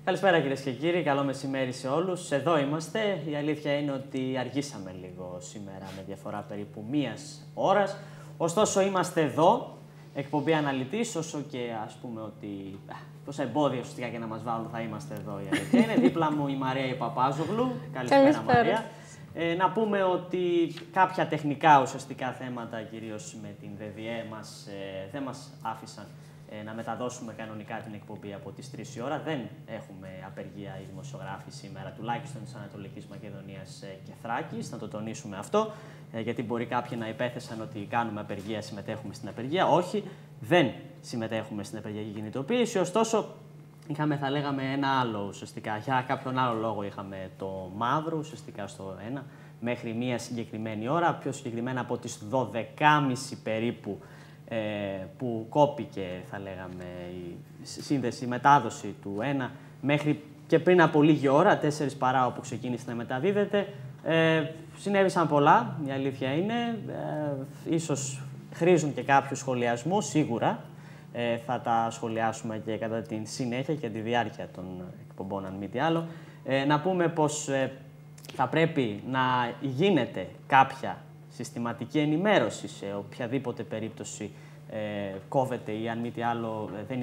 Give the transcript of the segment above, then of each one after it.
Καλησπέρα κυρίες και κύριοι, καλό μεσημέρι σε όλους. Εδώ είμαστε. Η αλήθεια είναι ότι αργήσαμε λίγο σήμερα με διαφορά περίπου μίας ώρας. Ωστόσο είμαστε εδώ, εκπομπή Αναλυτής, όσο και ας πούμε ότι τόσα εμπόδια ουσιαστικά και να μας βάλουν θα είμαστε εδώ. Η αλήθεια είναι. Δίπλα μου η Μαρία η Παπάζογλου. Καλησπέρα Μαρία. Να πούμε ότι κάποια τεχνικά ουσιαστικά θέματα, κυρίως με την ΔΔΕ, δεν μας άφησαν να μεταδώσουμε κανονικά την εκπομπή από τις 3 η ώρα. Δεν έχουμε απεργία οι δημοσιογράφοι σήμερα, τουλάχιστον της Ανατολικής Μακεδονίας και Θράκης. Να το τονίσουμε αυτό, γιατί μπορεί κάποιοι να υπέθεσαν ότι κάνουμε απεργία, συμμετέχουμε στην απεργία. Όχι, δεν συμμετέχουμε στην απεργιακή κινητοποίηση. Ωστόσο, είχαμε, θα λέγαμε, ένα άλλο ουσιαστικά. Για κάποιον άλλο λόγο είχαμε το μαύρο ουσιαστικά στο 1 μέχρι μία συγκεκριμένη ώρα, πιο συγκεκριμένα από τις 12.30 περίπου. Που κόπηκε, θα λέγαμε, η μετάδοση του 1 μέχρι και πριν από λίγη ώρα, 4 παρά όπου ξεκίνησε να μεταδίδεται. Συνέβησαν πολλά, η αλήθεια είναι. Ίσως χρήζουν και κάποιους σχολιασμούς, σίγουρα. Θα τα σχολιάσουμε και κατά τη συνέχεια και τη διάρκεια των εκπομπών, αν μη τι άλλο. Να πούμε πως θα πρέπει να γίνεται κάποια συστηματική ενημέρωση σε οποιαδήποτε περίπτωση κόβεται ή αν μη τι άλλο δεν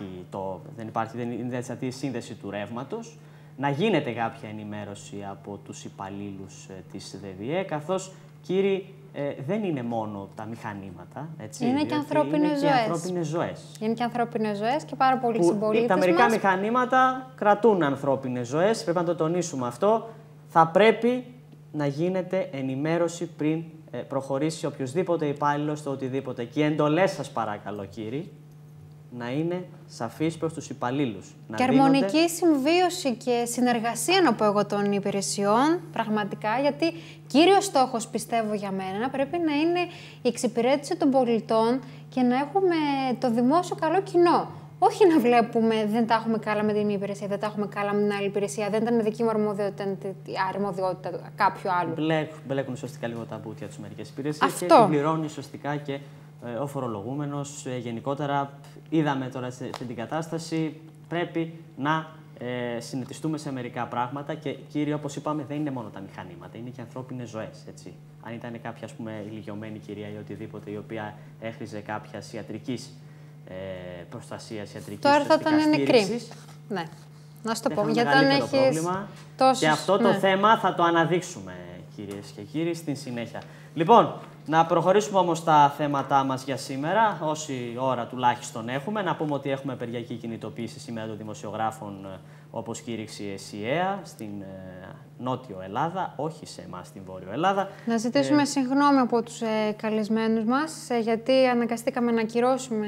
είναι η σύνδεση του ρεύματος. Να γίνεται κάποια ενημέρωση από τους υπαλλήλους της ΔΔΕ, καθώς, κύριοι, δεν είναι μόνο τα μηχανήματα. Έτσι, είναι και ανθρώπινες ζωές. Είναι και ανθρώπινες ζωές και πάρα πολλοί συμπολίτες μας. Τα μερικά μηχανήματα κρατούν ανθρώπινες ζωές, πρέπει να το τονίσουμε αυτό. Θα πρέπει να γίνεται ενημέρωση πριν προχωρήσει οποιοδήποτε υπάλληλο στο οτιδήποτε. Και οι εντολές σας, παρακαλώ, κύριοι, να είναι σαφείς προς τους υπαλλήλους. Και αρμονική συμβίωση και συνεργασία, να πω εγώ, των υπηρεσιών, πραγματικά, γιατί κύριος στόχος, πιστεύω για μένα, πρέπει να είναι η εξυπηρέτηση των πολιτών και να έχουμε το δημόσιο καλό κοινό. Όχι να βλέπουμε δεν τα έχουμε καλά με την μία υπηρεσία, δεν τα έχουμε καλά με την άλλη υπηρεσία, δεν ήταν δική μου αρμοδιότητα, ήταν αρμοδιότητα κάποιου άλλου. Μπλέκουν ουσιαστικά λίγο τα μπουτια τους μερικές υπηρεσίες και την πληρώνει ουσιαστικά και ο φορολογούμενος. Γενικότερα, είδαμε τώρα την κατάσταση, πρέπει να συνετιστούμε σε μερικά πράγματα και, κύριε, όπως είπαμε, δεν είναι μόνο τα μηχανήματα, είναι και ανθρώπινες ζωές. Έτσι. Αν ήταν κάποια, ας πούμε, ηλικιωμένη κυρία ή οτιδήποτε, η οποία έχριζε κάποια ιατρικής προστασίας, ιατρικής τώρα θα ήταν νεκρή. Ναι. Να σου το πω. Γιατί αν έχεις τόσους... Και αυτό το θέμα θα το αναδείξουμε, κυρίες και κύριοι, στην συνέχεια. Λοιπόν, να προχωρήσουμε όμως στα θέματά μας για σήμερα, όση ώρα τουλάχιστον έχουμε. Να πούμε ότι έχουμε απεργιακή κινητοποίηση σήμερα των δημοσιογράφων, όπως κήρυξε η ΕΣΥΑ, στην Νότιο Ελλάδα, όχι σε εμάς στην Βόρειο Ελλάδα. Να ζητήσουμε συγγνώμη από τους καλεσμένους μας, γιατί αναγκαστήκαμε να ακυρώσουμε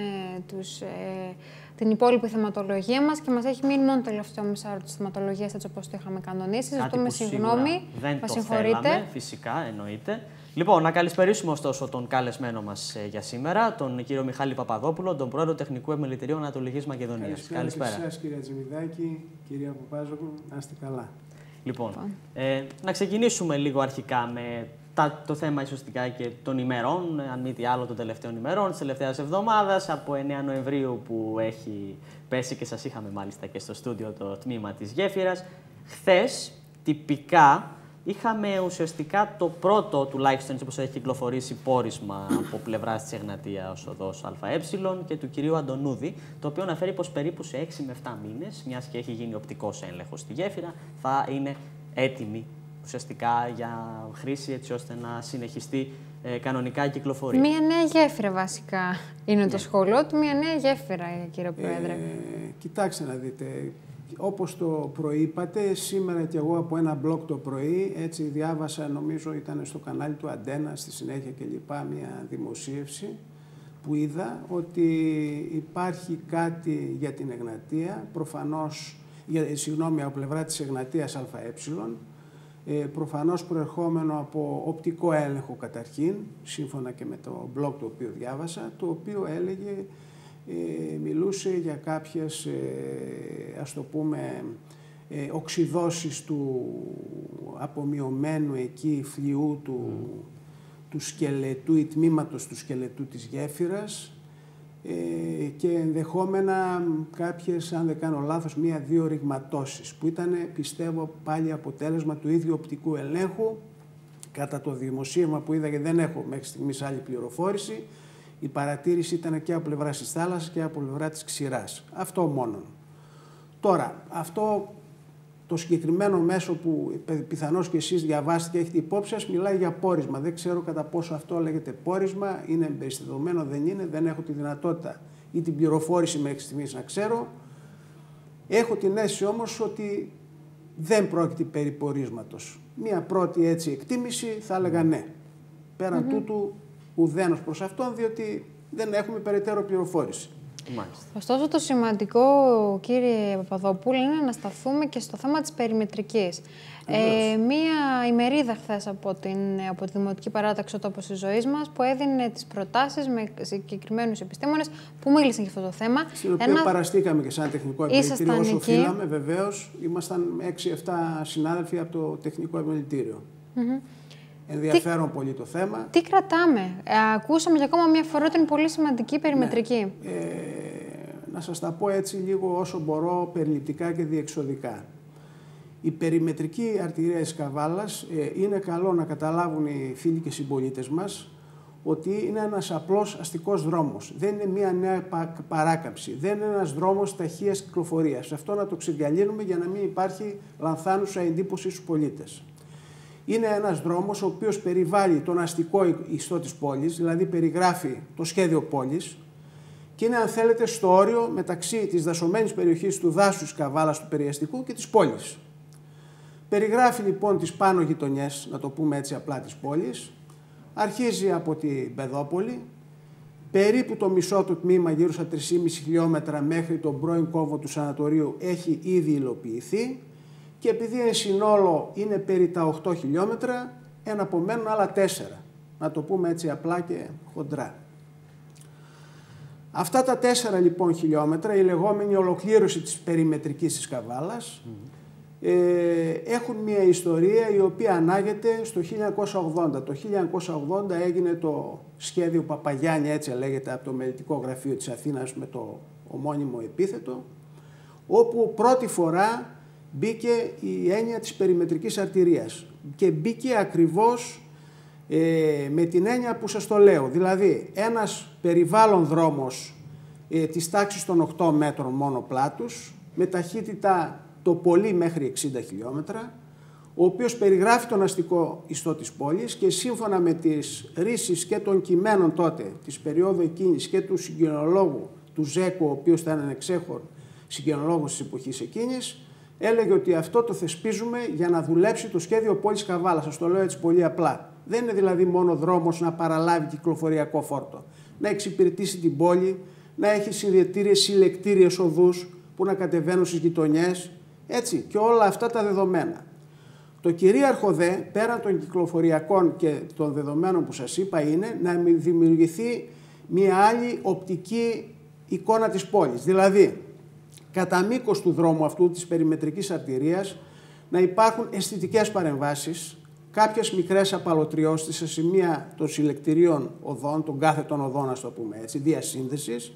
την υπόλοιπη θεματολογία μας και μας έχει μείνει μόνο το τελευταίο μισάωρο της θεματολογίας, έτσι όπως το είχαμε κανονίσει. Ζητούμε συγγνώμη, μας συγχωρείτε. Θέλαμε, φυσικά, εννοείται. Λοιπόν, να καλησπερίσουμε ωστόσο τον καλεσμένο μας για σήμερα, τον κύριο Μιχάλη Παπαδόπουλο, τον πρόεδρο Τεχνικού Επιμελητηρίου Ανατολικής Μακεδονίας. Καλησπέρα. Σας, κυρία Τζιμιδάκη, κυρία Παπάζογλου, να είστε καλά. Λοιπόν, να ξεκινήσουμε λίγο αρχικά με το θέμα ουσιαστικά και των ημερών, αν μη τι άλλο των τελευταίων ημερών, της τελευταίας εβδομάδας, από 9 Νοεμβρίου που έχει πέσει και σας είχαμε μάλιστα και στο στούντιο το τμήμα της Γέφυρας. Χθες, τυπικά, είχαμε ουσιαστικά το πρώτο, τουλάχιστον όπως έχει κυκλοφορήσει, πόρισμα από πλευράς της Εγνατίας οδός ΑΕ και του κυρίου Αντωνούδη, το οποίο αναφέρει πως περίπου σε 6 με 7 μήνες, μιας και έχει γίνει οπτικός έλεγχος στη Γέφυρα, θα είναι έτοιμη ουσιαστικά για χρήση, έτσι ώστε να συνεχιστεί κανονικά η κυκλοφορία. Μία νέα γέφυρα βασικά είναι το σχόλιο του, μία νέα γέφυρα, κύριε Πρόεδρε. Κοιτάξτε να δείτε. Όπως το προείπατε, σήμερα κι εγώ από ένα blog το πρωί, έτσι διάβασα, νομίζω ήταν στο κανάλι του Αντένα, στη συνέχεια και λοιπά, μια δημοσίευση που είδα ότι υπάρχει κάτι για την Εγνατία, προφανώς, από πλευρά της Εγνατίας ΑΕ, προφανώς προερχόμενο από οπτικό έλεγχο καταρχήν, σύμφωνα και με το blog το οποίο διάβασα, το οποίο έλεγε μιλούσε για κάποιες, ας το πούμε, οξυδώσεις του απομειωμένου εκεί φλοιού του σκελετού ή τμήματος του σκελετού της γέφυρας, και ενδεχόμενα κάποιες, αν δεν κάνω λάθος, 1-2 ρηγματώσεις, που ήταν, πιστεύω, πάλι αποτέλεσμα του ίδιου οπτικού ελέγχου. Κατά το δημοσίευμα που είδα, και δεν έχω μέχρι στιγμής άλλη πληροφόρηση, η παρατήρηση ήταν και από πλευρά της θάλασσας και από πλευρά της ξηράς. Αυτό μόνον. Τώρα, αυτό το συγκεκριμένο μέσο που πιθανώς και εσείς διαβάσετε και έχετε υπόψη σας, μιλάει για πόρισμα. Δεν ξέρω κατά πόσο αυτό λέγεται πόρισμα, είναι εμπεριστατωμένο, δεν είναι, δεν έχω τη δυνατότητα ή την πληροφόρηση μέχρι στιγμής να ξέρω. Έχω την αίσθηση όμως ότι δεν πρόκειται περί πορίσματος. Μία πρώτη έτσι εκτίμηση θα έλεγα ναι. Πέραν τούτου ουδένος προς αυτόν, διότι δεν έχουμε περαιτέρω πληροφόρηση. Μάλιστα. Ωστόσο, το σημαντικό, κύριε Παπαδόπουλο, είναι να σταθούμε και στο θέμα της περιμετρικής. Μία ημερίδα χθες από τη Δημοτική Παράταξη «Ο Τόπος της Ζωής μας» που έδινε τις προτάσεις με συγκεκριμένους επιστήμονες που μίλησαν για αυτό το θέμα. Στην οποία παραστήκαμε και σαν τεχνικό επιμελητήριο όσο οφείλαμε, βεβαίως. Ήμασταν 6-7 συνάδελφοι από το τεχνικό επιμελητήριο. Ενδιαφέρον πολύ το θέμα. Τι κρατάμε? Ακούσαμε για ακόμα μια φορά ότι είναι πολύ σημαντική η περιμετρική. Ναι. Να σας τα πω έτσι λίγο όσο μπορώ, περιληπτικά και διεξοδικά. Η περιμετρική αρτηρία της Καβάλας είναι καλό να καταλάβουν οι φίλοι και συμπολίτες μας ότι είναι ένας απλός αστικός δρόμος. Δεν είναι μια νέα παράκαμψη. Δεν είναι ένας δρόμος ταχείας κυκλοφορίας. Αυτό να το ξεδιαλύνουμε για να μην υπάρχει λανθάνουσα εντύπωση στους πολίτες. Είναι ένας δρόμος ο οποίος περιβάλλει τον αστικό ιστό της πόλης, δηλαδή περιγράφει το σχέδιο πόλης και είναι, αν θέλετε, στο όριο μεταξύ της δασωμένης περιοχής του δάσους της Καβάλας, του περιαστικού και της πόλης. Περιγράφει λοιπόν τις πάνω γειτονιές, να το πούμε έτσι απλά, της πόλης. Αρχίζει από την Πεδόπολη, περίπου το μισό του τμήμα, γύρω στα 3,5 χιλιόμετρα μέχρι τον πρώην κόμβο του Σανατορίου, έχει ήδη υλοποιηθεί. Και επειδή εν συνόλο είναι περί τα 8 χιλιόμετρα, εναπομένουν άλλα 4. Να το πούμε έτσι απλά και χοντρά. Αυτά τα 4 λοιπόν χιλιόμετρα, η λεγόμενη ολοκλήρωση της περιμετρικής της Καβάλας, έχουν μια ιστορία η οποία ανάγεται στο 1980. Το 1980 έγινε το σχέδιο Παπαγιάννη, έτσι λέγεται, από το Μελετικό Γραφείο της Αθήνας με το ομώνυμο επίθετο, όπου πρώτη φορά μπήκε η έννοια της περιμετρικής αρτηρίας και μπήκε ακριβώς με την έννοια που σας το λέω. Δηλαδή ένας περιβάλλον δρόμος της τάξης των 8 μέτρων μόνο πλάτους, με ταχύτητα το πολύ μέχρι 60 χιλιόμετρα, ο οποίος περιγράφει τον αστικό ιστό της πόλης και σύμφωνα με τις ρίσεις και των κειμένων τότε της περίοδου εκείνης και του συγγενολόγου του Ζέκου, ο οποίος ήταν εξέχων συγγενολόγος της εποχής εκείνης, έλεγε ότι αυτό το θεσπίζουμε για να δουλέψει το σχέδιο πόλης Καβάλας. Σας το λέω έτσι πολύ απλά. Δεν είναι δηλαδή μόνο δρόμος να παραλάβει κυκλοφοριακό φόρτο. Να εξυπηρετήσει την πόλη, να έχει συνδετήριες συλλεκτήριες οδούς που να κατεβαίνουν στις γειτονιές, έτσι, και όλα αυτά τα δεδομένα. Το κυρίαρχο δε, πέραν των κυκλοφοριακών και των δεδομένων που σας είπα, είναι να δημιουργηθεί μια άλλη οπτική εικόνα της πόλης. Δηλαδή, κατά μήκος του δρόμου αυτού της περιμετρικής αρτηρίας να υπάρχουν αισθητικές παρεμβάσεις, κάποιες μικρές απαλωτριώσεις σε σημεία των συλλεκτηρίων οδών, των κάθετων οδών, ας το πούμε έτσι, διασύνδεσης,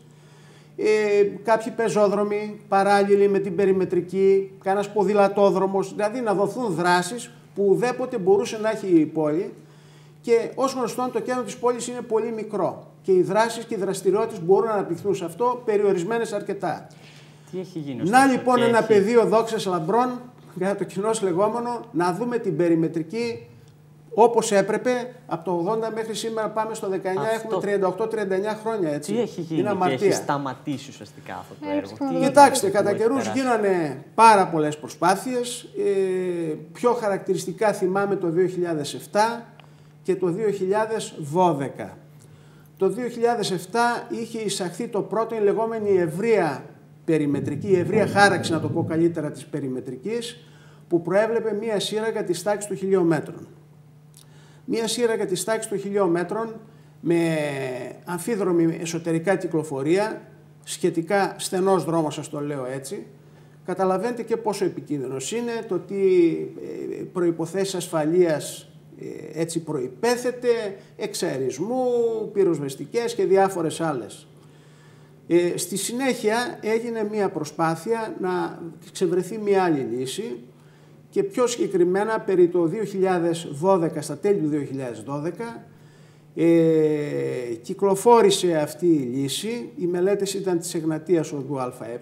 κάποιοι πεζόδρομοι παράλληλοι με την περιμετρική, κανένας ποδηλατόδρομος, δηλαδή να δοθούν δράσεις που ουδέποτε μπορούσε να έχει η πόλη. Και ως γνωστόν το κέντρο της πόλης είναι πολύ μικρό και οι δράσεις και οι δραστηριότητες μπορούν να αναπτυχθούν σε αυτό, περιορισμένες αρκετά. Τι έχει γίνει να λοιπόν ένα πεδίο δόξας λαμπρών, για το κοινώς λεγόμενο, να δούμε την περιμετρική όπως έπρεπε. Από το 80 μέχρι σήμερα πάμε στο 19, έχουμε 38-39 χρόνια, έτσι. Τι έχει γίνει και έχει σταματήσει ουσιαστικά αυτό το έργο? Κοιτάξτε, κατά καιρούς γίνανε πάρα πολλές προσπάθειες. Πιο χαρακτηριστικά θυμάμαι το 2007 και το 2012. Το 2007 είχε εισαχθεί το πρώτο, η λεγόμενη ευρεία περιμετρική, η ευρεία χάραξη, να το πω καλύτερα, της περιμετρικής, που προέβλεπε μία σύραγγα της τάξης των 1.000 μέτρων. Μία σύραγγα της τάξης των 1.000 μέτρων με αμφίδρομη εσωτερικά κυκλοφορία, σχετικά στενός δρόμος, σας το λέω έτσι. Καταλαβαίνετε και πόσο επικίνδυνος είναι, το τι προϋποθέσεις ασφαλείας έτσι προϋπέθεται, εξαερισμού, πυροσβεστικές και διάφορες άλλες. Στη συνέχεια έγινε μία προσπάθεια να ξεβρεθεί μία άλλη λύση και πιο συγκεκριμένα περί το 2012, στα τέλη του 2012, κυκλοφόρησε αυτή η λύση. Οι μελέτες ήταν της Εγνατίας οδού ΑΕ,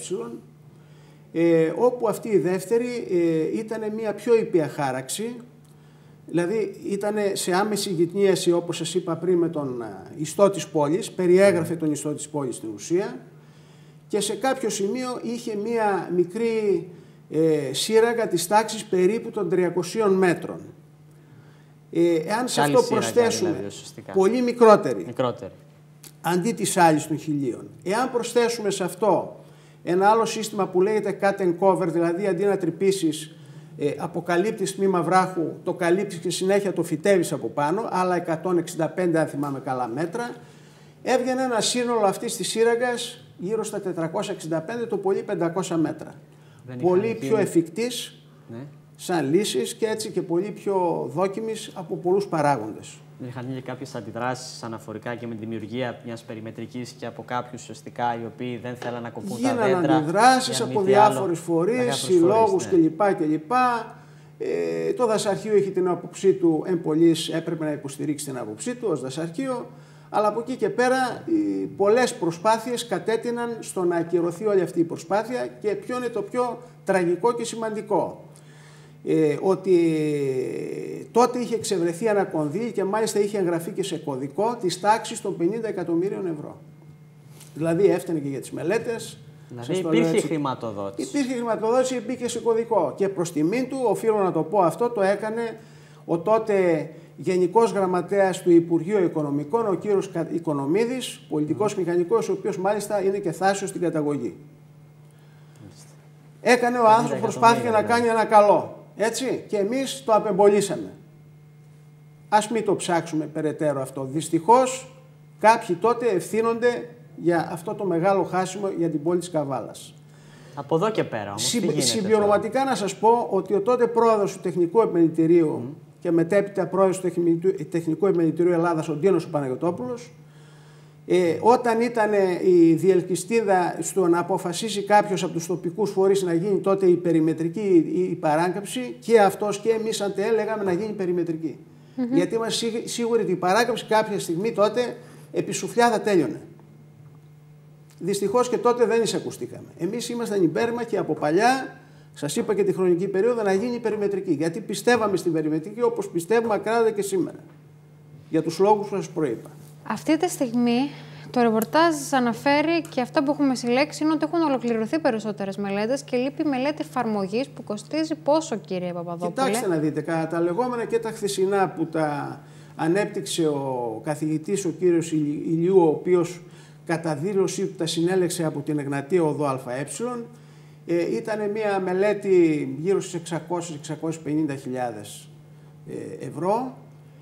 όπου αυτή η δεύτερη ήταν μία πιο ήπια χάραξη, δηλαδή ήταν σε άμεση γειτνίαση, όπως σας είπα πριν, με τον ιστό της πόλης, περιέγραφε τον ιστό της πόλης στην ουσία, και σε κάποιο σημείο είχε μία μικρή σύραγγα της τάξης περίπου των 300 μέτρων. Εάν σε αυτό προσθέσουμε δηλαδή, πολύ μικρότερη, αντί της άλλης των 1000, εάν προσθέσουμε σε αυτό ένα άλλο σύστημα που λέγεται cut and cover, δηλαδή αντί να τρυπήσεις, αποκαλύπτεις τμήμα βράχου, το καλύπτεις και συνέχεια το φυτεύεις από πάνω, άλλα 165 αν θυμάμαι καλά μέτρα, έβγαινε ένα σύνολο αυτής της σύραγγας γύρω στα 465, το πολύ 500 μέτρα. Πολύ πιο εφικτής, ναι, σαν λύσεις και έτσι και πολύ πιο δόκιμης από πολλούς παράγοντες. Δεν είχαν γίνει κάποιες αντιδράσεις αναφορικά και με τη δημιουργία μιας περιμετρικής και από κάποιους ουσιαστικά οι οποίοι δεν θέλαν να κοπούν τα δέντρα? Γίνανε αντιδράσεις από διάφορες φορείς, συλλόγους κλπ. Το δασαρχείο έχει την άποψή του, εμπολής έπρεπε να υποστηρίξει την άποψή του ως δασαρχείο, αλλά από εκεί και πέρα πολλές προσπάθειες κατέτειναν στο να ακυρωθεί όλη αυτή η προσπάθεια. Και ποιο είναι το πιο τραγικό και σημαντικό? Ότι τότε είχε εξευρεθεί ένα κονδύλι και μάλιστα είχε εγγραφεί και σε κωδικό της τάξης των 50 εκατομμύριων ευρώ. Δηλαδή έφτανε και για τις μελέτες. Δηλαδή υπήρχε χρηματοδότηση. Υπήρχε χρηματοδότηση, υπήρχε σε κωδικό. Και προς τιμήν του, οφείλω να το πω αυτό, το έκανε ο τότε Γενικός Γραμματέας του Υπουργείου Οικονομικών, ο κύριος Οικονομίδης, πολιτικός μηχανικός, ο οποίος μάλιστα είναι και θάσιος στην καταγωγή. Έκανε ο άνθρωπος προσπάθεια να κάνει ένα καλό. Έτσι, και εμείς το απεμπολίσαμε. Ας μην το ψάξουμε περαιτέρω αυτό. Δυστυχώς κάποιοι τότε ευθύνονται για αυτό το μεγάλο χάσιμο για την πόλη της Καβάλας. Από εδώ και πέρα όμως, συμπληρωματικά να σας πω ότι ο τότε πρόεδρος του Τεχνικού Επιμελητηρίου και μετέπειτα πρόεδρος του Τεχνικού Επιμελητηρίου Ελλάδας, ο Ντίνος ο Παναγιωτόπουλος, όταν ήταν η διελκυστίδα στο να αποφασίσει κάποιος από τους τοπικούς φορείς να γίνει τότε η περιμετρική η παράκαμψη, και αυτός και εμείς αν λέγαμε να γίνει περιμετρική. Γιατί είμαστε σίγουροι ότι η παράκαμψη κάποια στιγμή τότε επί σουφλιά θα τέλειωνε. Δυστυχώς και τότε δεν εισακουστήκαμε. Εμείς ήμασταν υπέρμαχοι από παλιά, σας είπα και τη χρονική περίοδο, να γίνει περιμετρική. Γιατί πιστεύαμε στην περιμετρική όπως πιστεύουμε ακράδαντα και σήμερα. Για τους λόγους που σας προείπα. Αυτή τη στιγμή το ρεπορτάζ αναφέρει και αυτά που έχουμε συλλέξει είναι ότι έχουν ολοκληρωθεί περισσότερες μελέτες και λείπει μελέτη εφαρμογής που κοστίζει πόσο, κύριε Παπαδόπουλε? Κοιτάξτε να δείτε, κατά τα λεγόμενα και τα χθεσινά που τα ανέπτυξε ο καθηγητής ο κύριος Ηλιού, ο οποίος κατά δήλωσή του τα συνέλεξε από την Εγνατία οδό ΑΕ, ήταν μια μελέτη γύρω στις 600-650.000 ευρώ.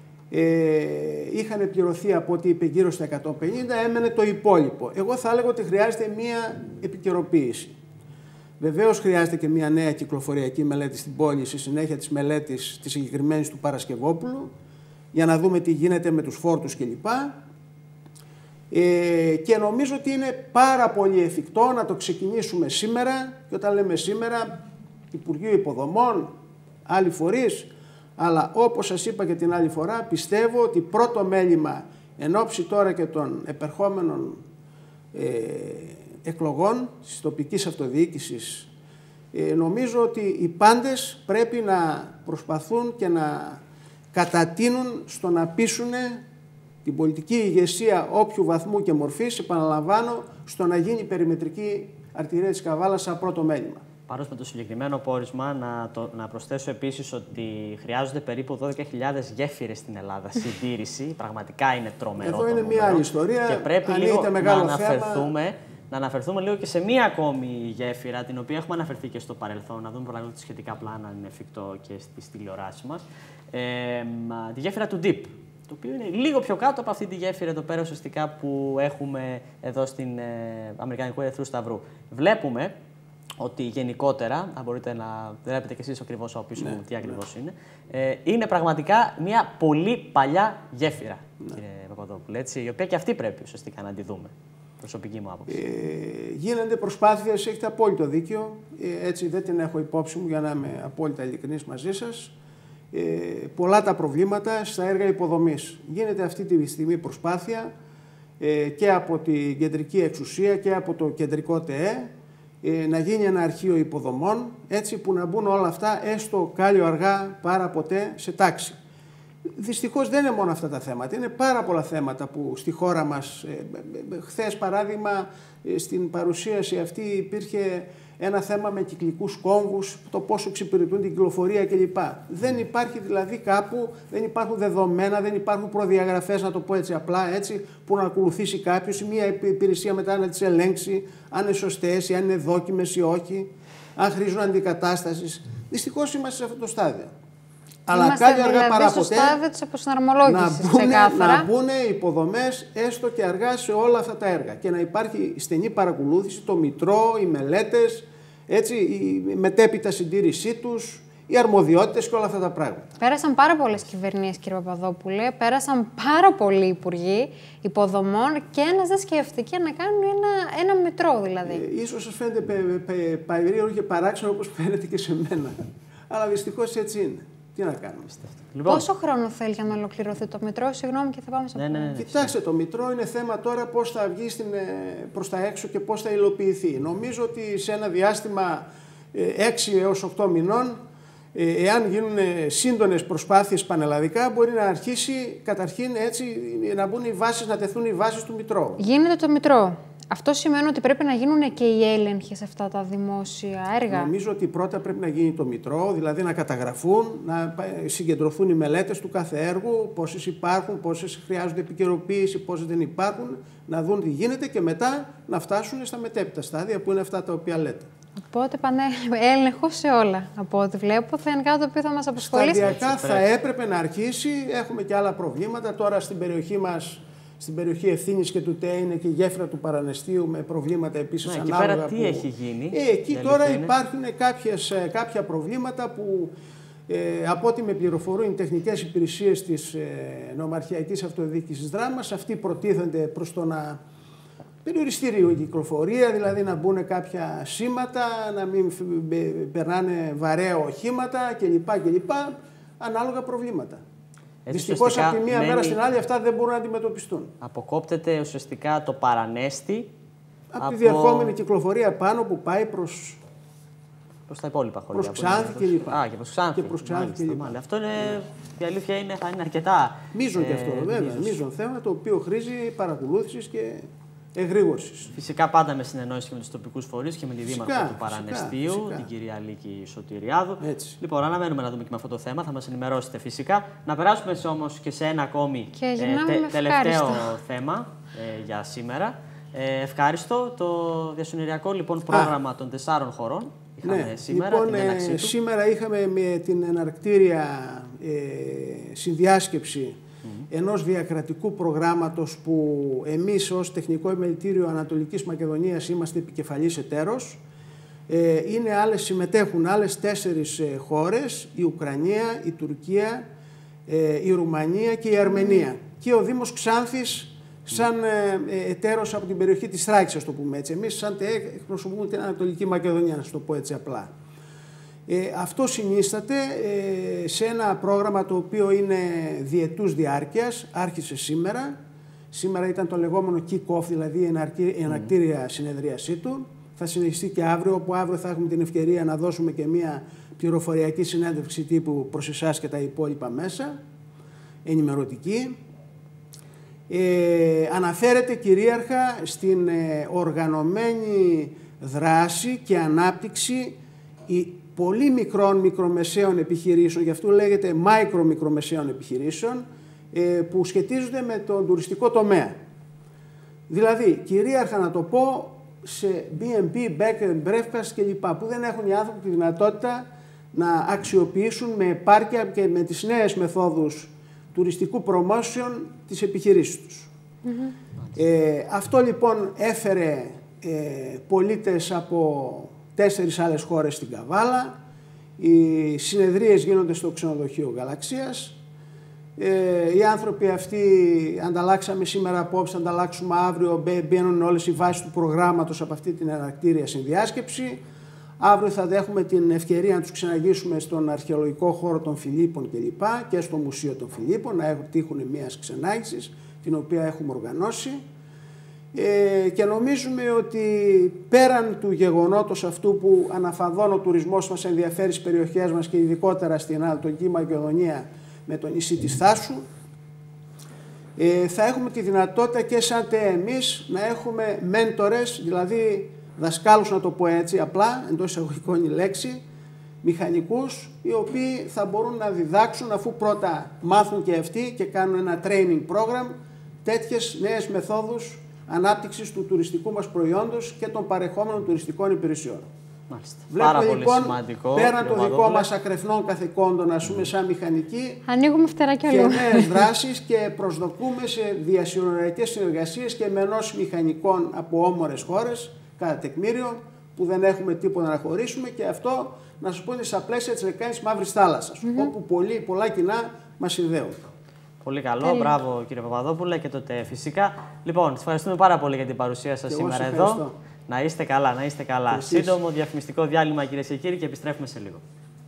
Είχαν πληρωθεί από ό,τι είπε γύρω στα 150, έμενε το υπόλοιπο. Εγώ θα έλεγα ότι χρειάζεται μία επικαιροποίηση. Βεβαίως χρειάζεται και μία νέα κυκλοφοριακή μελέτη στην πόλη στη συνέχεια της μελέτης της συγκεκριμένης του Παρασκευόπουλου, για να δούμε τι γίνεται με τους φόρτους κλπ. Και νομίζω ότι είναι πάρα πολύ εφικτό να το ξεκινήσουμε σήμερα, και όταν λέμε σήμερα, Υπουργείο Υποδομών, άλλοι φορείς, αλλά όπως σας είπα και την άλλη φορά, πιστεύω ότι πρώτο μέλημα εν ώψη τώρα και των επερχόμενων εκλογών της τοπικής αυτοδιοίκησης, νομίζω ότι οι πάντες πρέπει να προσπαθούν και να κατατείνουν στο να πείσουν την πολιτική ηγεσία όποιου βαθμού και μορφής, επαναλαμβάνω, στο να γίνει περιμετρική αρτηρία της Καβάλας σαν πρώτο μέλημα. Πάντως με το συγκεκριμένο πόρισμα να προσθέσω επίσης ότι χρειάζονται περίπου 12.000 γέφυρες στην Ελλάδα συντήρηση. Πραγματικά είναι τρομερό. Εδώ είναι μια άλλη ιστορία. Και πρέπει λίγο να αναφερθούμε λίγο και σε μία ακόμη γέφυρα, την οποία έχουμε αναφερθεί και στο παρελθόν, να δούμε πραγματικά σχετικά πλάνα αν είναι εφικτό και στις τηλεοράσεις μας. Τη γέφυρα του Deep, το οποίο είναι λίγο πιο κάτω από αυτή τη γέφυρα εδώ πέρα ουσιαστικά που έχουμε εδώ στην Αμερικανικού Ερυθρού Σταυρού. Βλέπουμε ότι γενικότερα, αν μπορείτε να βλέπετε και εσείς ακριβώς από πίσω μου τι ακριβώς είναι, είναι πραγματικά μια πολύ παλιά γέφυρα, κύριε Παπαδόπουλε, έτσι, η οποία και αυτή πρέπει ουσιαστικά να τη δούμε. Προσωπική μου άποψη. Γίνονται προσπάθειες, έχετε απόλυτο δίκιο, έτσι δεν την έχω υπόψη μου για να είμαι απόλυτα ειλικρινής μαζί σας. Πολλά τα προβλήματα στα έργα υποδομής. Γίνεται αυτή τη στιγμή προσπάθεια και από την κεντρική εξουσία και από το κεντρικό ΤΕΕ να γίνει ένα αρχείο υποδομών, έτσι που να μπουν όλα αυτά έστω κάλλιο αργά παρά ποτέ σε τάξη. Δυστυχώς δεν είναι μόνο αυτά τα θέματα, είναι πάρα πολλά θέματα που στη χώρα μας, χθες παράδειγμα στην παρουσίαση αυτή υπήρχε ένα θέμα με κυκλικούς κόμβους, το πόσο εξυπηρετούν την κυκλοφορία κλπ. Δεν υπάρχει δηλαδή κάπου, δεν υπάρχουν δεδομένα, δεν υπάρχουν προδιαγραφές, να το πω έτσι απλά, έτσι, που να ακολουθήσει κάποιος ή μια υπηρεσία μετά να τις ελέγξει, αν είναι σωστές ή αν είναι δόκιμες ή όχι, αν χρήζουν αντικατάστασης. Δυστυχώς είμαστε σε αυτό το στάδιο. Αλλά κάλλιο αργά παρά ποτέ να μπουν υποδομές έστω και αργά σε όλα αυτά τα έργα και να υπάρχει στενή παρακολούθηση, το μητρό, οι μελέτες, έτσι, η μετέπειτα συντήρησή τους, οι αρμοδιότητες και όλα αυτά τα πράγματα. Πέρασαν πάρα πολλές κυβερνήσεις, κύριε Παπαδόπουλε, πέρασαν πάρα πολλοί υπουργοί υποδομών και ένας δεν σκέφτηκε να κάνουν ένα μητρό δηλαδή. Ίσως σας φαίνεται περίεργο και παράξενο όπως φαίνεται και σε μένα. Αλλά δυστυχώς έτσι είναι. Τι να κάνουμε. Λοιπόν, πόσο χρόνο θέλει για να ολοκληρωθεί το μητρό, συγγνώμη και θα πάμε σε αυτό. Κοιτάξτε, το μητρό είναι θέμα τώρα πώς θα βγει προς τα έξω και πώς θα υλοποιηθεί. Νομίζω ότι σε ένα διάστημα 6 έως 8 μηνών, εάν γίνουν σύντονες προσπάθειες πανελλαδικά, μπορεί να αρχίσει καταρχήν έτσι να μπουν οι βάσεις, να τεθούν οι βάσεις του μητρώου. Γίνεται το μητρό. Αυτό σημαίνει ότι πρέπει να γίνουν και οι έλεγχοι σε αυτά τα δημόσια έργα. Νομίζω ότι πρώτα πρέπει να γίνει το μητρό, δηλαδή να καταγραφούν, να συγκεντρωθούν οι μελέτες του κάθε έργου, πόσες υπάρχουν, πόσες χρειάζονται επικαιροποίηση, πόσες δεν υπάρχουν, να δουν τι γίνεται και μετά να φτάσουν στα μετέπειτα στάδια που είναι αυτά τα οποία λέτε. Οπότε έλεγχο σε όλα, από ό,τι βλέπω, θα είναι κάτι το οποίο θα μας απασχολήσει. Σταδιακά θα έπρεπε να αρχίσει, έχουμε και άλλα προβλήματα τώρα στην περιοχή μας. Στην περιοχή Ευθύνης και του ΤΕΕ είναι και η γέφυρα του Παρανεστίου με προβλήματα επίσης ανάλογα. Εκεί πέρα τι έχει γίνει. Εκεί τώρα υπάρχουν κάποια προβλήματα που από ό,τι με πληροφορούν οι τεχνικές υπηρεσίες της Νομαρχιακής Αυτοδιοίκησης Δράμας, αυτοί προτίθενται προς το να περιοριστεί η κυκλοφορία, δηλαδή να μπουν κάποια σήματα, να μην περνάνε βαρέα οχήματα κλπ. Ανάλογα προβλήματα. Δυστυχώς από τη μία μέρα στην άλλη αυτά δεν μπορούν να αντιμετωπιστούν. Αποκόπτεται ουσιαστικά το Παρανέστη από τη διερχόμενη κυκλοφορία πάνω που πάει προς τα υπόλοιπα χωριά. Προς Ξάνθη κλπ. Και προς Ξάνθη κλπ. Αυτό είναι, η αλήθεια είναι, θα είναι αρκετά. Μείζον και αυτό βέβαια. Μείζον θέμα το οποίο χρήζει παρακολούθησης και εγρήγορσης. Φυσικά πάντα με συνεννόηση και με τους τοπικούς φορείς και με τη Δήμαρχο του Παρανεστίου, την κυρία Λίκη Σωτηριάδου. Έτσι. Λοιπόν, αναμένουμε να δούμε και με αυτό το θέμα, θα μας ενημερώσετε φυσικά. Να περάσουμε όμως και σε ένα ακόμη τελευταίο θέμα για σήμερα. Ευχάριστο. Το διασυνοριακό λοιπόν πρόγραμμα των 4 χωρών. Είχαμε σήμερα λοιπόν, την έναρξή του. Σήμερα είχαμε με την εναρκτήρια συνδιάσκεψη ενός διακρατικού προγράμματος που εμείς ως Τεχνικό Επιμελητήριο Ανατολικής Μακεδονίας είμαστε επικεφαλής εταίρος. Συμμετέχουν άλλες 4 χώρες, η Ουκρανία, η Τουρκία, η Ρουμανία και η Αρμενία. Και ο Δήμος Ξάνθης σαν εταίρος από την περιοχή της Θράκης, ας το πούμε έτσι. Εμείς σαν ΤΕΕ εκπροσωπούμε την Ανατολική Μακεδονία, να το πω έτσι απλά. Αυτό συνίσταται σε ένα πρόγραμμα το οποίο είναι διετούς διάρκειας, άρχισε σήμερα. Σήμερα ήταν το λεγόμενο kick-off, δηλαδή η εναρκτήρια συνεδρίασή του. Θα συνεχιστεί και αύριο, όπου αύριο θα έχουμε την ευκαιρία να δώσουμε και μια πληροφοριακή συνέντευξη τύπου προς εσάς και τα υπόλοιπα μέσα, ενημερωτική. Αναφέρεται κυρίαρχα στην οργανωμένη δράση και ανάπτυξη πολύ μικρομεσαίων επιχειρήσεων, γι' αυτό λέγεται μικρομεσαίων επιχειρήσεων, που σχετίζονται με τον τουριστικό τομέα. Δηλαδή, κυρίαρχα να το πω, σε B&B, bed and breakfast κλπ. Που δεν έχουν οι άνθρωποι τη δυνατότητα να αξιοποιήσουν με επάρκεια και με τις νέες μεθόδους τουριστικού promotion τις επιχειρήσεις τους. Αυτό λοιπόν έφερε πολίτες από 4 άλλες χώρες στην Καβάλα. Οι συνεδρίες γίνονται στο ξενοδοχείο Γαλαξίας. Οι άνθρωποι αυτοί ανταλλάξαμε σήμερα απόψε, ανταλλάξουμε αύριο, μπαίνουν όλες οι βάσεις του προγράμματος από αυτή την εναρκτήρια συνδιάσκεψη. Αύριο θα έχουμε την ευκαιρία να τους ξεναγήσουμε στον αρχαιολογικό χώρο των Φιλίππων κλπ. Και στο Μουσείο των Φιλίππων, να τύχουν μιας ξενάγησης, την οποία έχουμε οργανώσει. Και νομίζουμε ότι πέραν του γεγονότος αυτού που αναφαδόν ο τουρισμός μας ενδιαφέρει στις περιοχές μας και ειδικότερα στην Ανατολική Μακεδονία με το νησί της Θάσου, θα έχουμε τη δυνατότητα και σαν εμείς να έχουμε μέντορες, δηλαδή δασκάλους, να το πω έτσι απλά, εντός εισαγωγικών η λέξη, μηχανικούς, οι οποίοι θα μπορούν να διδάξουν, αφού πρώτα μάθουν και αυτοί και κάνουν ένα training program, τέτοιες νέες μεθόδους ανάπτυξης του τουριστικού μας προϊόντος και των παρεχόμενων τουριστικών υπηρεσιών. Μάλιστα. Βλέπουμε Πάρα λοιπόν, πολύ σημαντικό, πέραν των δικών μας ακρεφνών καθηκόντων, ας πούμε, σαν μηχανικοί, ανοίγουμε φτερά και αλλού. Και νέες δράσεις και προσδοκούμε σε διασυνοριακές συνεργασίες και με ενός μηχανικών από όμορες χώρες, κατά τεκμήριο, που δεν έχουμε τίποτα να χωρίσουμε, και αυτό να σας πω είναι στα πλαίσια της λεκάνης Μαύρης Θάλασσας, όπου πολλά κοινά μας συνδέουν. Πολύ καλό, μπράβο κύριε Παπαδόπουλε, και τότε φυσικά. Λοιπόν, σας ευχαριστούμε πάρα πολύ για την παρουσία σας σήμερα εδώ. Να είστε καλά, να είστε καλά. Σύντομο διαφημιστικό διάλειμμα, κυρίες και κύριοι, και επιστρέφουμε σε λίγο.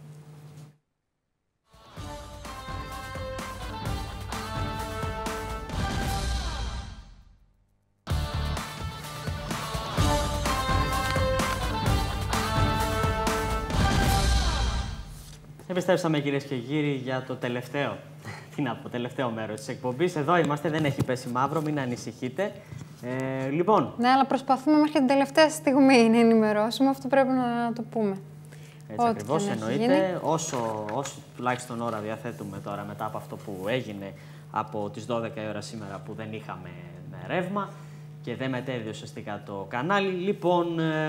Επιστρέψαμε, κυρίες και κύριοι, για το τελευταίο μέρος της εκπομπής. Εδώ είμαστε, δεν έχει πέσει μαύρο, μην ανησυχείτε. Λοιπόν. Ναι, αλλά προσπαθούμε μέχρι την τελευταία στιγμή να ενημερώσουμε, αυτό πρέπει να το πούμε. Έτσι ακριβώς, εννοείται. Όσο τουλάχιστον ώρα διαθέτουμε τώρα μετά από αυτό που έγινε από τις 12 η ώρα σήμερα που δεν είχαμε ρεύμα και δεν μετέδιδε ουσιαστικά το κανάλι. Λοιπόν,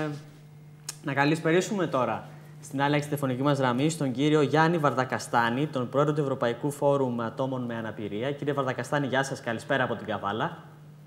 να καλησπερίσουμε τώρα στην άλλη τηλεφωνική μας γραμμή στον κύριο Γιάννη Βαρδακαστάνη, τον πρόεδρο του Ευρωπαϊκού Φόρουμ Ατόμων με Αναπηρία. Κύριε Βαρδακαστάνη, γεια σας, καλησπέρα από την Καβάλα.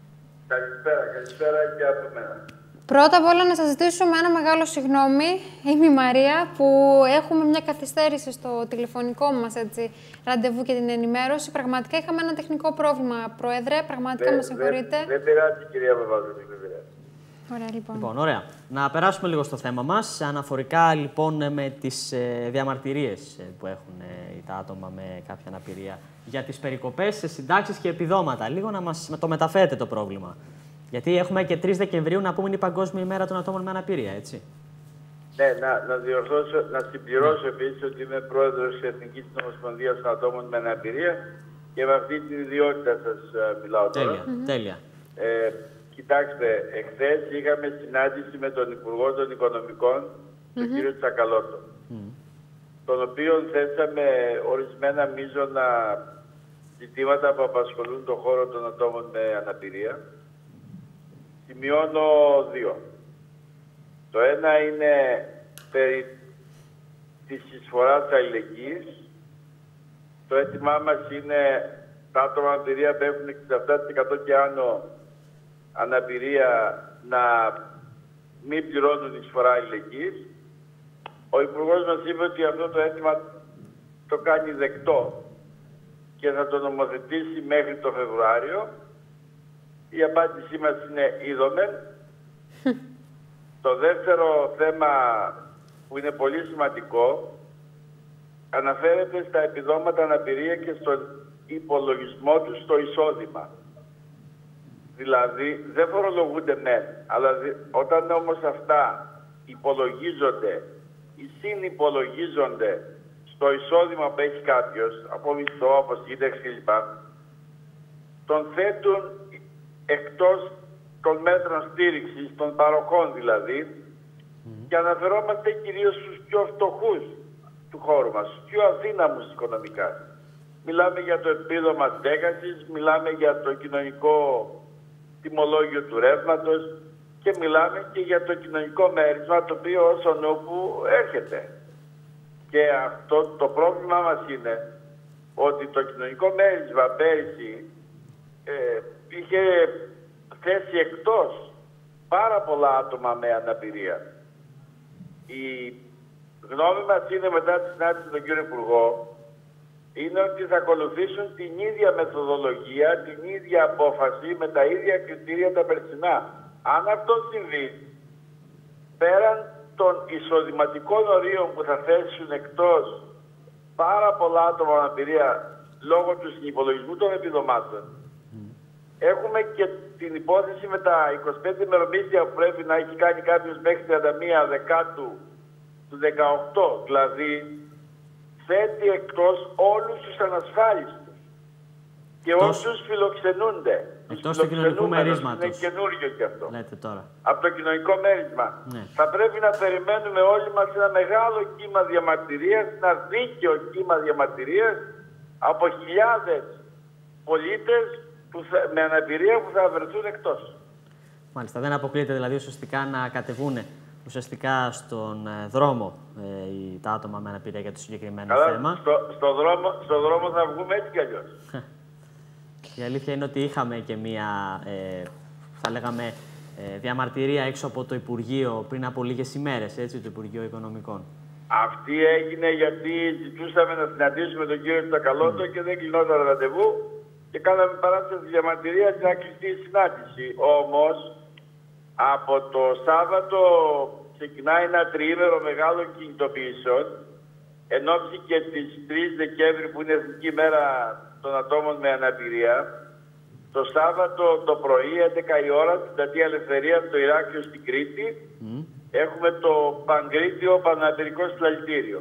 Καλησπέρα και από μένα. Πρώτα απ' όλα να σας ζητήσουμε ένα μεγάλο συγγνώμη, είμαι η Μαρία, που έχουμε μια καθυστέρηση στο τηλεφωνικό μας ραντεβού και την ενημέρωση. Πραγματικά είχαμε ένα τεχνικό πρόβλημα, Πρόεδρε, πραγματικά μας συγχωρείτε. Δεν πειράζει, κυρία Παπαδόπουλου, δεν πειράζει. Ωραία, λοιπόν. Ωραία. Να περάσουμε λίγο στο θέμα μας, αναφορικά λοιπόν με τις διαμαρτυρίες που έχουν τα άτομα με κάποια αναπηρία για τις περικοπές σε συντάξεις και επιδόματα. Λίγο να μας το μεταφέρετε το πρόβλημα. Γιατί έχουμε και 3 Δεκεμβρίου να πούμε είναι η Παγκόσμια ημέρα των ατόμων με αναπηρία, έτσι. Ναι, να συμπληρώσω επίσης ότι είμαι πρόεδρος της Εθνικής Ομοσπονδίας των Ατόμων με Αναπηρία και με αυτή την ιδιότητα σας μιλάω τώρα. Τέλεια. Κοιτάξτε, εχθές είχαμε συνάντηση με τον Υπουργό των Οικονομικών, τον κύριο Τσακαλώτο, τον οποίο θέσαμε ορισμένα μείζωνα ζητήματα που απασχολούν τον χώρο των ατόμων με αναπηρία. Σημειώνω 2. Το ένα είναι περί της εισφοράς αλληλεγγύης. Το αίτημά μας είναι τα άτομα με αναπηρία που έχουν 67% και άνω αναπηρία να μην πληρώνουν εισφορά αλληλεγγύης. Ο Υπουργός μας είπε ότι αυτό το αίτημα το κάνει δεκτό και θα το νομοθετήσει μέχρι το Φεβρουάριο. Η απάντησή μας είναι είδομεν. Το δεύτερο θέμα που είναι πολύ σημαντικό αναφέρεται στα επιδόματα αναπηρία και στον υπολογισμό του στο εισόδημα. Δηλαδή δεν φορολογούνται μεν, αλλά όταν όμως αυτά υπολογίζονται ή συνυπολογίζονται στο εισόδημα που έχει κάποιος, από μισθό, από σύνταξη κλπ, τον θέτουν εκτός των μέτρων στήριξης, των παροχών δηλαδή, και αναφερόμαστε κυρίως στους πιο φτωχούς του χώρου μας, στους πιο αδύναμους οικονομικά. Μιλάμε για το επίδομα στέγασης, μιλάμε για το κοινωνικό τιμολόγιο του ρεύματος και μιλάμε και για το κοινωνικό μέρισμα, το οποίο όσον όπου έρχεται. Και αυτό το πρόβλημα μας είναι ότι το κοινωνικό μέρισμα πέρυσι είχε θέσει εκτός πάρα πολλά άτομα με αναπηρία. Η γνώμη μας είναι, μετά τη συνάντηση με τον κύριο Υπουργό, είναι ότι θα ακολουθήσουν την ίδια μεθοδολογία, την ίδια απόφαση, με τα ίδια κριτήρια τα περσινά. Αν αυτό συμβεί, πέραν των εισοδηματικών ορίων που θα θέσουν εκτός πάρα πολλά άτομα με αναπηρία λόγω του συνυπολογισμού των επιδομάτων, έχουμε και την υπόθεση με τα 25 ημερομίσθια που πρέπει να έχει κάνει κάποιος μέχρι 31 Δεκάτου του 18, δηλαδή θέτει εκτός όλους τους ανασφάλιστους και όσους φιλοξενούνται. Εκτός του κοινωνικού μερίσματος. Είναι καινούριο και αυτό. Λέτε τώρα. Από το κοινωνικό μέρισμα. Ναι. Θα πρέπει να περιμένουμε όλοι μας ένα μεγάλο κύμα διαμαρτυρίας, ένα δίκαιο κύμα διαμαρτυρίας από χιλιάδες πολίτες με αναπηρία που θα βρεθούν εκτός. Μάλιστα. Δεν αποκλείεται δηλαδή ουσιαστικά να κατεβούν ουσιαστικά στον δρόμο τα άτομα με αναπηρία για το συγκεκριμένο θέμα. Στο δρόμο θα βγούμε έτσι κι αλλιώς. Η αλήθεια είναι ότι είχαμε και μία, θα λέγαμε, διαμαρτυρία έξω από το Υπουργείο πριν από λίγες ημέρες, έτσι, το Υπουργείο Οικονομικών. Αυτή έγινε γιατί ζητούσαμε να συναντήσουμε τον κύριο Τσακαλώτο και δεν κλεινόταν ραντεβού και κάναμε παράσταση διαμαρτυρία για να κλειστεί η συνάντηση. Όμως, από το Σάββατο ξεκινάει ένα τριήμερο μεγάλων κινητοποιήσεων εν ώψη και τις 3 Δεκέμβρη που είναι Εθνική Μέρα των Ατόμων με Αναπηρία. Το Σάββατο το πρωί, 11 η ώρα, στην Πλατεία Ελευθερίας στο Ηράκλειο στην Κρήτη, έχουμε το Παγκρίτιο Παναναπηρικό Συλλαλητήριο.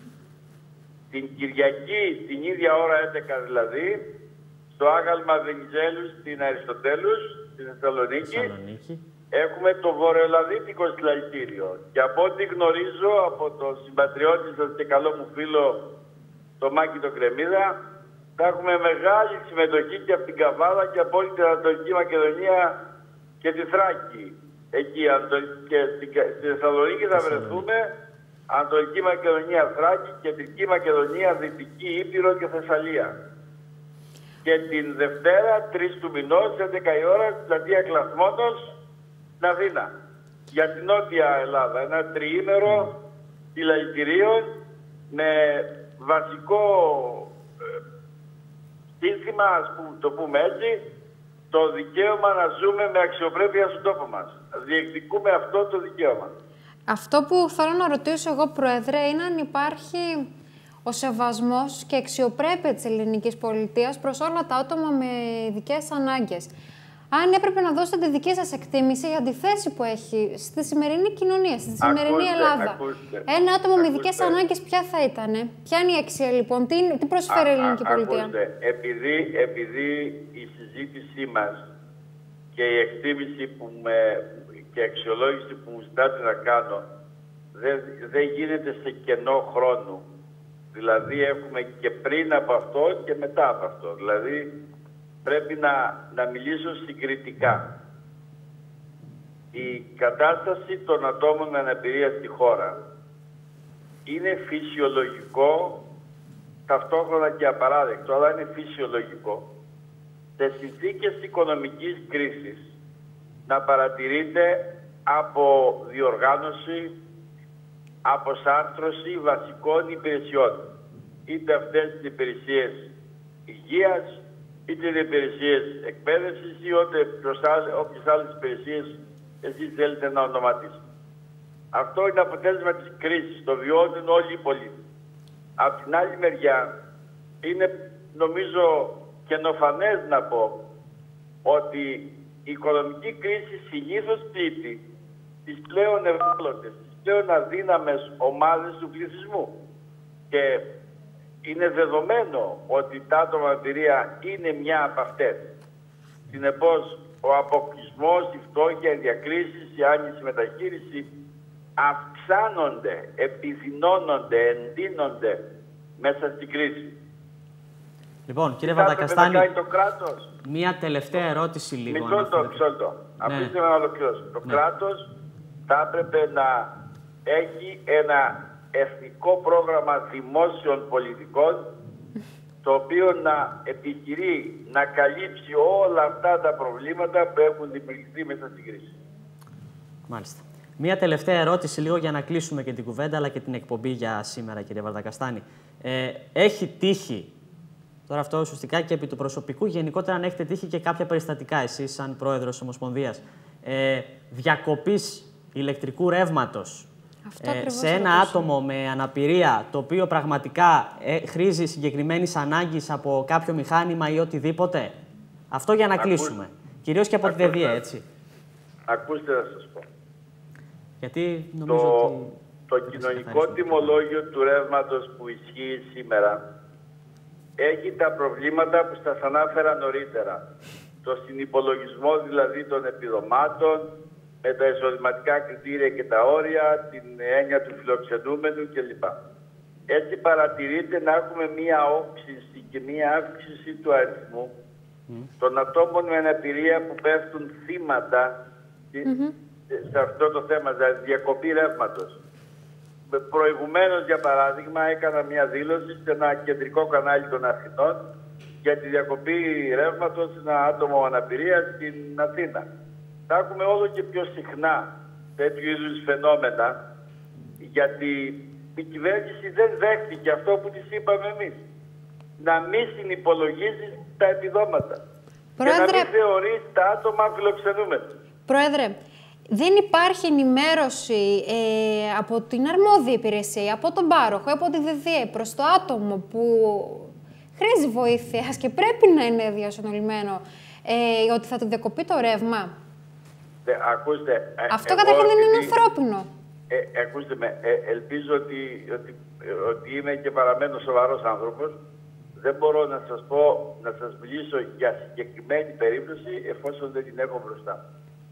Την Κυριακή, την ίδια ώρα, 11 δηλαδή, στο Άγαλμα Βενιζέλου στην Αριστοτέλους, στη Θεσσαλονίκη, έχουμε το Βορειοελλαδίτικο Συλλαλητήριο. Και από ό,τι γνωρίζω από τον συμπατριώτη σας και καλό μου φίλο, τον Μάκη τον Κρεμίδα, θα έχουμε μεγάλη συμμετοχή και από την Καβάλα και από όλη την Ανατολική Μακεδονία και τη Θράκη. Εκεί και στη Θεσσαλονίκη θα βρεθούμε Ανατολική Μακεδονία, Θράκη, Κεντρική Μακεδονία, Δυτική Ήπειρο και Θεσσαλία. Και την Δευτέρα, 3 του μηνός, 11 η ώρα, στην Πλατεία Κλαθμόνος, στην Αθήνα. Για την Νότια Ελλάδα. Ένα τριήμερο συλλαλητηρίων με βασικό σύνθημα, ας το πούμε έτσι, το δικαίωμα να ζούμε με αξιοπρέπεια στον τόπο μας. Διεκδικούμε αυτό το δικαίωμα. Αυτό που θέλω να ρωτήσω εγώ, Πρόεδρε, είναι αν υπάρχει ο σεβασμός και αξιοπρέπεια της ελληνικής πολιτείας προς όλα τα άτομα με ειδικές ανάγκες. Αν έπρεπε να δώσετε τη δική σας εκτίμηση για τη θέση που έχει στη σημερινή κοινωνία, στη σημερινή Ελλάδα. Ένα άτομο με ειδικές ανάγκες ποια θα ήταν, ποια είναι η αξία λοιπόν, τι προσφέρει η ελληνική πολιτεία. Επειδή η συζήτησή μας και η εκτίμηση και η αξιολόγηση που μου ζητάτε να κάνω δεν γίνεται σε κενό χρόνο. Δηλαδή έχουμε και πριν από αυτό και μετά από αυτό. Δηλαδή πρέπει να μιλήσω συγκριτικά. Η κατάσταση των ατόμων με αναπηρία στη χώρα είναι φυσιολογικό, ταυτόχρονα και απαράδεκτο, αλλά είναι φυσιολογικό σε συνθήκες οικονομικής κρίσης να παρατηρείται από διοργάνωση, αποσάρτρωση βασικών υπηρεσιών. Είτε αυτές τις υπηρεσίες υγείας, είτε είναι υπηρεσίες εκπαίδευσης ή όποιες άλλες υπηρεσίες εσείς θέλετε να ονοματίσετε. Αυτό είναι αποτέλεσμα της κρίσης, το βιώνουν όλοι οι πολίτες. Από την άλλη μεριά, είναι νομίζω καινοφανές να πω ότι η οικονομική κρίση συνήθως πλήττει τις πλέον ευάλωτες, τις πλέον αδύναμες ομάδες του πληθυσμού. Και είναι δεδομένο ότι τα άτομα με αναπηρία είναι μια από αυτές. Συνεπώς, ο αποκλεισμός, η φτώχεια, οι διακρίσεις, η άνηση μεταχείριση αυξάνονται, επιδεινώνονται, εντείνονται μέσα στην κρίση. Λοιπόν, κύριε Βαρδακαστάνη, το κράτος. Μία τελευταία ερώτηση λίγο. Μισό λεπτό. Αφήστε με να ολοκληρώσω. Το κράτος θα έπρεπε να έχει ένα εθνικό πρόγραμμα δημόσιων πολιτικών, το οποίο να επιχειρεί να καλύψει όλα αυτά τα προβλήματα που έχουν δημιουργηθεί μέσα στην κρίση. Μάλιστα. Μία τελευταία ερώτηση λίγο για να κλείσουμε και την κουβέντα αλλά και την εκπομπή για σήμερα, κύριε Βαρδακαστάνη. Έχει τύχει Τώρα αυτό ουσιαστικά και επί του προσωπικού, γενικότερα αν έχετε τύχει και κάποια περιστατικά εσείς σαν πρόεδρος Ομοσπονδίας, διακοπής ηλεκτρικού ρεύματος σε ένα άτομο με αναπηρία, το οποίο πραγματικά χρήζει συγκεκριμένης ανάγκης από κάποιο μηχάνημα ή οτιδήποτε. Αυτό για να κλείσουμε. Κυρίως και από τη ΔΕΔΙΕ, έτσι. Ακούστε να σας πω. Γιατί νομίζω ότι... Το κοινωνικό τιμολόγιο του ρεύματος που ισχύει σήμερα έχει τα προβλήματα που σας ανάφερα νωρίτερα. Το συνυπολογισμό δηλαδή των επιδομάτων, με τα εισοδηματικά κριτήρια και τα όρια, την έννοια του φιλοξενούμενου κλπ. Έτσι παρατηρείται να έχουμε μία όξυνση και μία αύξηση του αριθμού των ατόμων με αναπηρία που πέφτουν θύματα σε αυτό το θέμα, δηλαδή διακοπή ρεύματος. Προηγουμένως, για παράδειγμα, έκανα μια δήλωση σε ένα κεντρικό κανάλι των Αθηνών για τη διακοπή ρεύματος σε ένα άτομο με αναπηρία στην Αθήνα. Θα έχουμε όλο και πιο συχνά τέτοιου είδους φαινόμενα, γιατί η κυβέρνηση δεν δέχτηκε αυτό που της είπαμε εμείς. Να μην συνυπολογίζει τα επιδόματα. Πρόεδρε, και να μην θεωρεί τα άτομα φιλοξενούμενα. Πρόεδρε, δεν υπάρχει ενημέρωση από την αρμόδια υπηρεσία, από τον πάροχο, από τη ΔΕΔΙΕ προς το άτομο που χρήζει βοήθειας και πρέπει να είναι διασωληνωμένο ότι θα του διακοπεί το ρεύμα. Ακούστε, αυτό καταρχήν δεν είναι ανθρώπινο. Ακούστε με, ελπίζω ότι είμαι και παραμένω σοβαρός άνθρωπος. Δεν μπορώ να σας πω, να σας μιλήσω για συγκεκριμένη περίπτωση εφόσον δεν την έχω μπροστά.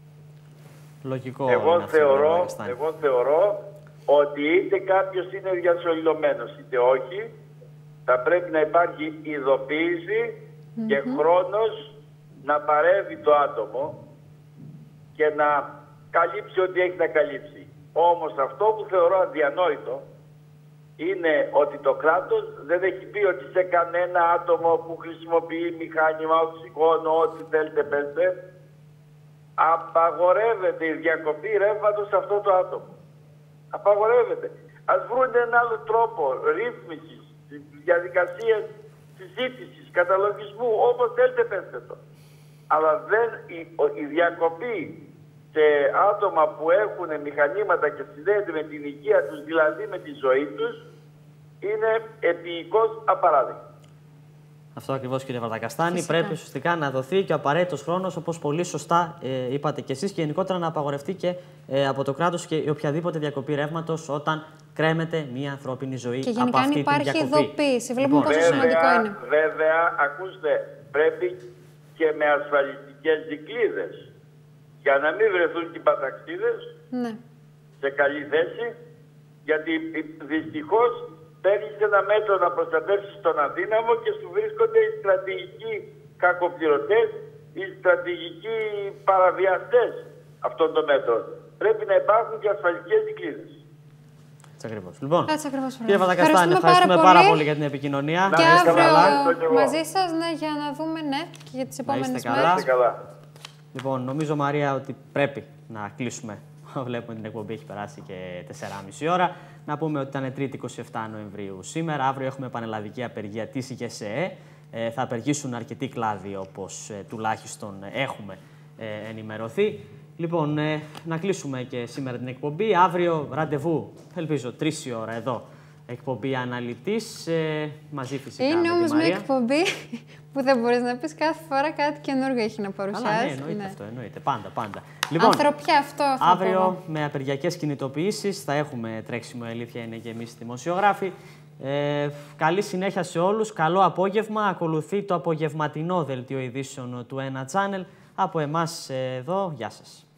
Λογικό. Εγώ θεωρώ ότι είτε κάποιος είναι διασωληνωμένος είτε όχι, θα πρέπει να υπάρχει ειδοποίηση και χρόνος να παρεύει το άτομο και να καλύψει ό,τι έχει να καλύψει. Όμως αυτό που θεωρώ αδιανόητο είναι ότι το κράτος δεν έχει πει ότι σε κανένα άτομο που χρησιμοποιεί μηχάνημα, οξυγόνο, ό,τι θέλετε πέστε, απαγορεύεται η διακοπή ρεύματος σε αυτό το άτομο. Απαγορεύεται. Ας βρουν έναν άλλο τρόπο ρύθμισης, διαδικασίας συζήτησης, καταλογισμού, όπως θέλετε πέστε το. Αλλά η διακοπή σε άτομα που έχουν μηχανήματα και συνδέεται με την υγεία τους, δηλαδή με τη ζωή τους, είναι επικώς απαράδεκτο. Αυτό ακριβώς, κύριε Βαρδακαστάνη. Πρέπει ουσιαστικά να δοθεί και ο απαραίτητος χρόνος, όπως πολύ σωστά είπατε και εσείς, και γενικότερα να απαγορευτεί και από το κράτος και οποιαδήποτε διακοπή ρεύματος όταν κρέμεται μια ανθρώπινη ζωή και από αυτή την διακοπή. Και γενικά υπάρχει ειδοποίηση. Βλέπουμε πόσο σημαντικό είναι. Βέβαια, ακούστε, πρέπει και με ασφαλιστικές δικλείδες. Για να μην βρεθούν και οι παταξίδες σε καλή θέση, γιατί δυστυχώς παίρνεις ένα μέτρο να προστατεύσεις τον αδύναμο και σου βρίσκονται οι στρατηγικοί κακοπληρωτές, οι στρατηγικοί παραβιαστές αυτών των μέτρων. Πρέπει να υπάρχουν και ασφαλιστικές δικλείδες. Έτσι ακριβώς. Λοιπόν, κύριε Βαρδακαστάνη, ευχαριστούμε πάρα πολύ για την επικοινωνία. Και αύριο μαζί σας, για να δούμε, και για τις επόμενες μέρες. Λοιπόν, νομίζω, Μαρία, ότι πρέπει να κλείσουμε. Βλέπουμε την εκπομπή έχει περάσει και 4,5 ώρα. Να πούμε ότι ήταν Τρίτη 27 Νοεμβρίου σήμερα. Αύριο έχουμε πανελλαδική απεργία της ΓΕΣΕΕ. Θα απεργήσουν αρκετοί κλάδοι, όπως τουλάχιστον έχουμε ενημερωθεί. Λοιπόν, να κλείσουμε και σήμερα την εκπομπή. Αύριο ραντεβού, ελπίζω, 3 η ώρα εδώ. Εκπομπή Αναλυτής, μαζί φυσικά είναι με τη όμως Μαρία. μια εκπομπή που δεν μπορείς να πεις κάθε φορά κάτι καινούργιο έχει να παρουσιάσει. Ναι, εννοείται αυτό, εννοείται. Πάντα. Λοιπόν, ανθρωπιά αυτό. Αύριο με απεργιακές κινητοποιήσεις θα έχουμε τρέξιμο, αλήθεια είναι, και εμείς δημοσιογράφοι. Καλή συνέχεια σε όλους, καλό απόγευμα. Ακολουθεί το απογευματινό δελτίο ειδήσεων του Ένα Channel. Από εμάς εδώ, γεια σας.